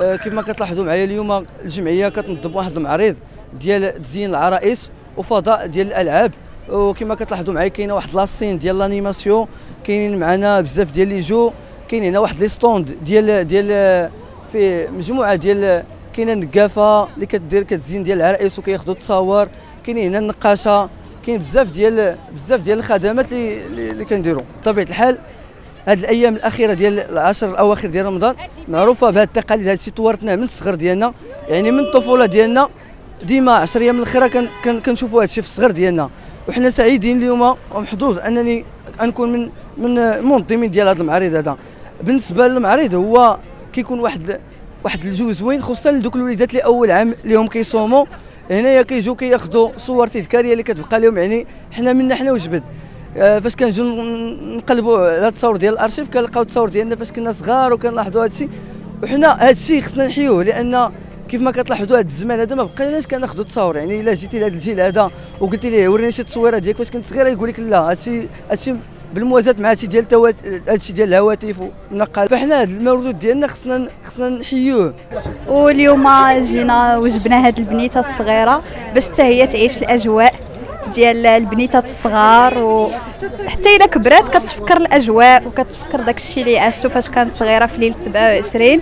كما كتلاحظوا معايا اليوم الجمعيه كتنظم واحد المعرض ديال تزيين العرائس وفضاء ديال الالعاب، وكما كتلاحظوا معايا كاينه واحد لاسين ديال لانيماسيون، كاينين معنا بزاف ديال لي جو، كاين هنا واحد لي ستوند ديال في مجموعه ديال، كاينه نقافه اللي كتزين ديال العرائس وكياخذوا التصاور، كاين هنا النقاشه، كاين بزاف ديال الخدمات اللي كنديروا. بطبيعه الحال هاد الايام الاخيره ديال العشر الاواخر ديال رمضان معروفه بهذه التقاليد، هادشي توارثناه من الصغر ديالنا، يعني من الطفوله ديالنا ديما 10 ايام الاخيره كنشوفوا هادشي في الصغر ديالنا، وحنا سعيدين اليوم ومحظوظ انني نكون من المنظمين ديال هذا المعرض هذا. بالنسبه للمعرض هو كيكون واحد الجو زوين، خصوصا لدوك الوليدات اللي اول عام ليهم كيصوموا هنايا، كيجيو كياخذوا صور تذكاريه اللي كتبقى لهم، يعني حنا وجبد. فاش كنجيو نقلبوا على التصاور ديال الارشيف كنلقاو التصاور ديالنا فاش كنا صغار وكنلاحظوا هذا الشيء، وحنا هذا الشيء خصنا نحيوه، لان كيف ما كتلاحظوا هذا الزمان هذا ما بقيناش كناخذوا تصاور. يعني الا جيتي لهذا الجيل هذا وقلتي ليه وريني شي تصويره ديالك فاش كنت صغيره يقول لك لا، هذا الشيء بالموازاه مع هادشي ديال هادشي ديال الهواتف والنقال، فحنا هذا المولود ديالنا خصنا نحيوه. واليوم جينا وجبنا هاد البنيته الصغيره باش حتى هي تعيش الاجواء ديال البنيتات الصغار، وحتى الا كبرات كتفكر الاجواء وكتفكر داك الشيء اللي عاشته فاش كانت صغيره في ليله 27.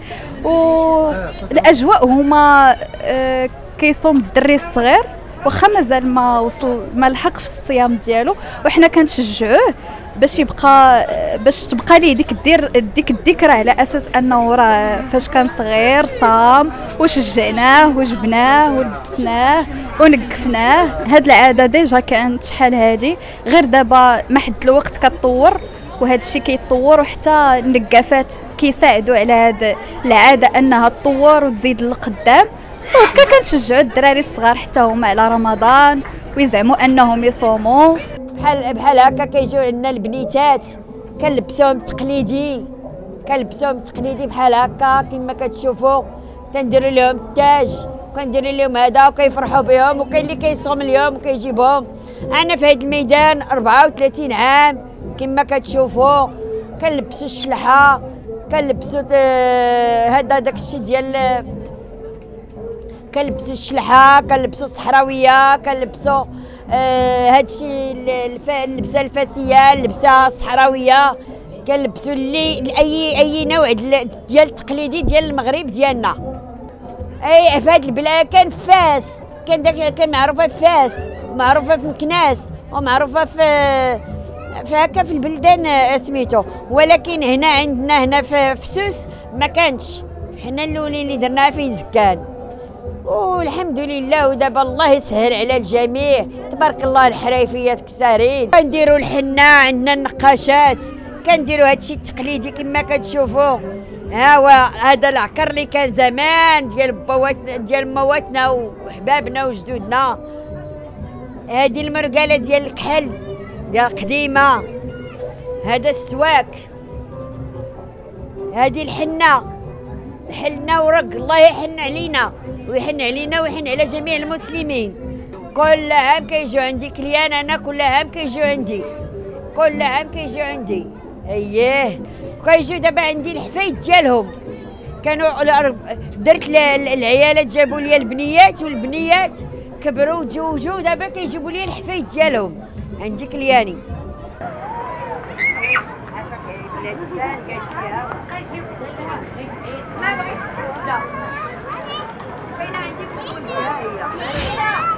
والاجواء هما كيصوم الدري الصغير واخا مازال ما لحقش الصيام ديالو، وحنا كنشجعوه باش تبقى ليه ديك الذكرى، على اساس انه راه فاش كان صغير صام وشجعناه وجبناه ولبسناه ونقفناه. هاد العاده ديجا كانت شحال هادي، غير دابا مع حد الوقت كتطور وهذا الشيء كيتطور، وحتى النقافات كيساعدوا على هاد العاده انها تطور وتزيد للقدام. وهكا كنشجعوا الدراري الصغار حتى هما على رمضان ويزعموا انهم يصوموا. بحال هكا كيجيو عندنا البنيتات كنلبسوهم تقليدي بحال هكا كما كتشوفوا، كنديروا لهم التاج وكنديروا لهم هذا وكيفرحوا بهم، وكاين اللي كيصوم اليوم وكيجيبهم. انا في هذا الميدان 34 عام كما كتشوفوا، كنلبسوا الشلحه، كنلبسوا هذا داكشي ديال، كنلبسوا الشلحه، كنلبسوا الصحراويه، كنلبسوا هادشي اللبسه الفاسيه، اللبسه الصحراويه، كنلبسوا اللي اي نوع ديال التقليدي ديال المغرب ديالنا. اي في هاد البلاد كان فاس، كان معروفه في فاس ومعروفه في مكناس ومعروفه في هكا في البلدان سميتو، ولكن هنا عندنا هنا في سوس ما كانش. حنا الاولين اللي درناها في زكان والحمد لله، ودابا الله يسهل على الجميع، تبارك الله. الحريفيات كثارين، كنديروا الحنه، عندنا النقاشات، كنديروا هادشي التقليدي كما كتشوفوا. ها هو هذا العكر اللي كان زمان ديال بواتنا ديال مواتنا وحبابنا وجدودنا. هذه المرقاله ديال الكحل ديال القديمه، هذا السواك، هذه الحنه ورق. الله يحن علينا ويحن علينا ويحن على جميع المسلمين. كل عام كيجيو عندي كليان، انا كل عام كيجيو عندي اييه، كيجيو دابا عندي الحفايد ديالهم. كانوا درت العيالات جابوا لي البنيات، والبنيات كبروا وتزوجوا، دابا كيجيبوا لي الحفايد ديالهم عندي كلياني. ما بغيتش لا كاينه عندي في الكليه هي